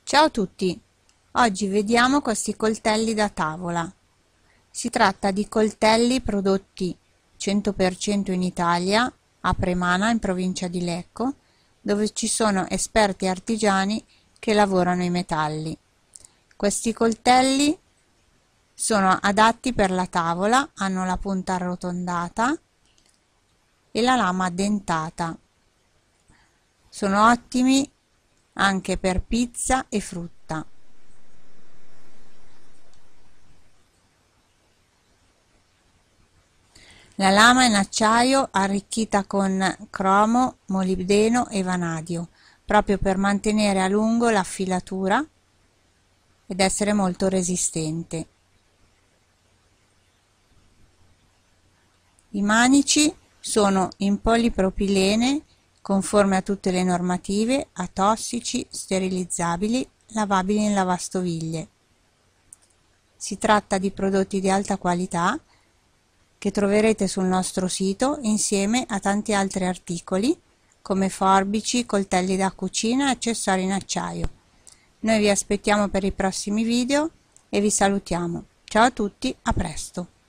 Ciao a tutti! Oggi vediamo questi coltelli da tavola. Si tratta di coltelli prodotti 100% in Italia, a Premana in provincia di Lecco, dove ci sono esperti artigiani che lavorano i metalli. Questi coltelli sono adatti per la tavola, hanno la punta arrotondata e la lama addentata. Sono ottimi anche per pizza e frutta. La lama è in acciaio arricchita con cromo, molibdeno e vanadio, proprio per mantenere a lungo la filatura ed essere molto resistente. I manici sono in polipropilene conforme a tutte le normative, atossici, sterilizzabili, lavabili in lavastoviglie. Si tratta di prodotti di alta qualità che troverete sul nostro sito insieme a tanti altri articoli come forbici, coltelli da cucina e accessori in acciaio. Noi vi aspettiamo per i prossimi video e vi salutiamo. Ciao a tutti, a presto!